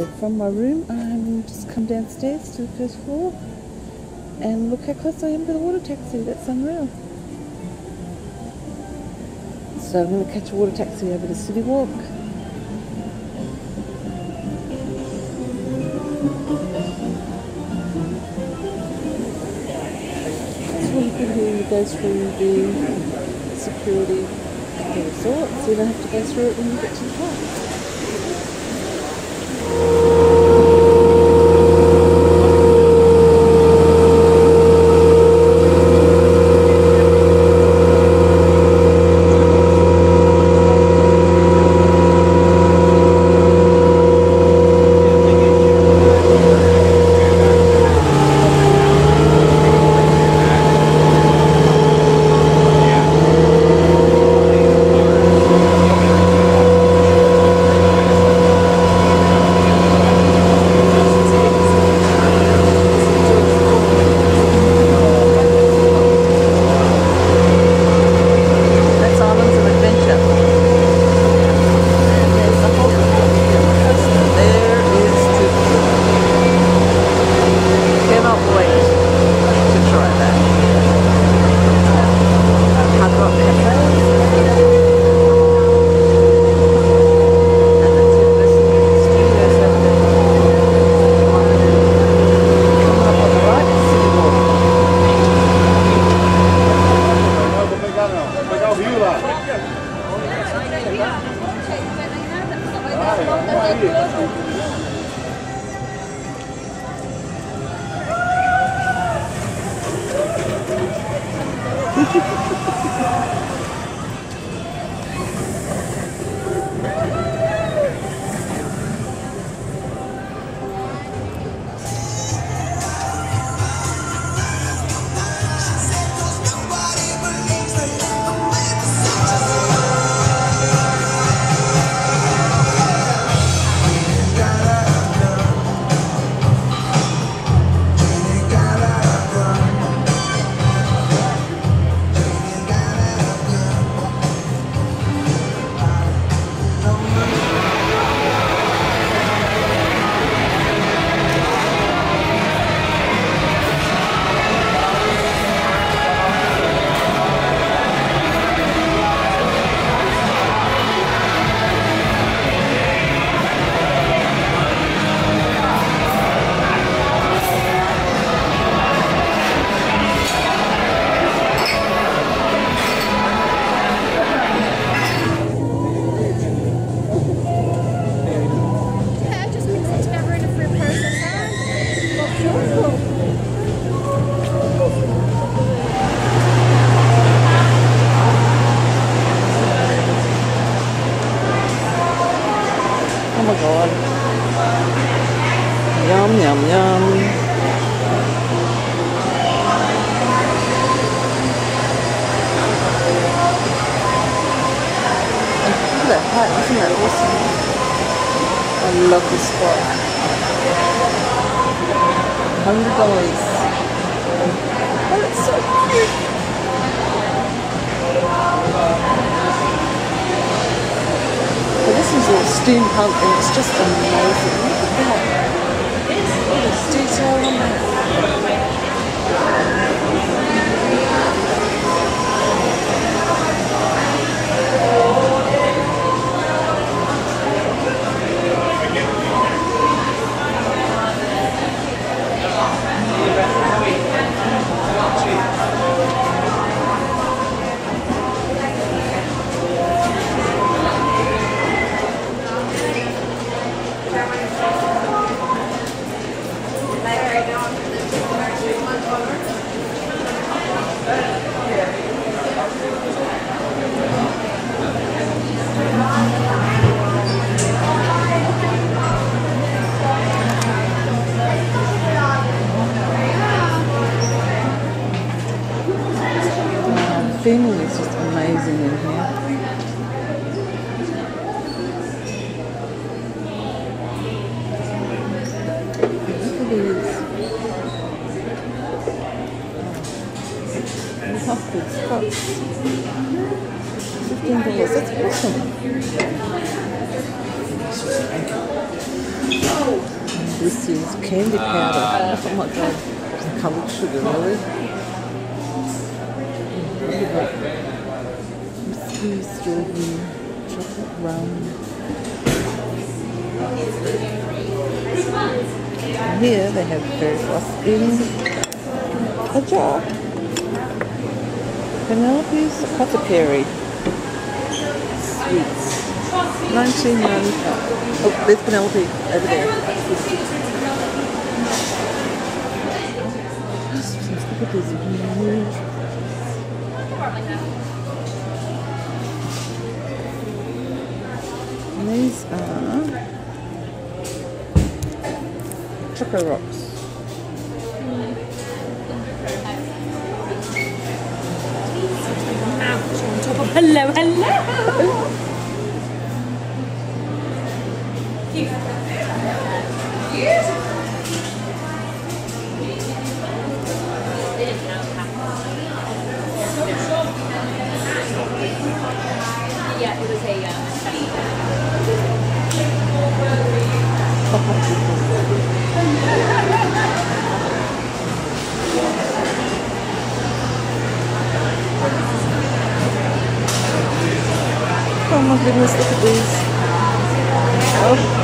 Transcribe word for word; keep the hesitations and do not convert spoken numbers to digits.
from my room, I'm just come downstairs to the first floor and look how close I am to the water taxi. That's unreal. So I'm going to catch a water taxi over to City Walk. It's really good here. You go through the security at the resort, so you don't have to go through it when you get to the park. Oh my god. Yum, yum, yum. Look at that hat, isn't that awesome? I love this spot. one hundred dollars. Oh, it's so cute. So this is all steampunk and it's just amazing. Look at that. Look at this detail on that. The feeling is just amazing in here. Look at these. Mustard Scots. fifteen dollars. That's awesome. this is candy powder. Oh my god, it's coloured sugar, really. Look at that. Whiskey, strawberry, chocolate rum. And here they have fairy floss in a jar. Penelope's Apothecary Sweets. nineteen ninety-five. Oh, there's Penelope over there. Look at these huge. And these are Choco Rocks. Ouch, on top of hello, hello! Yeah, it was a uh, oh my goodness, look at these. Oh.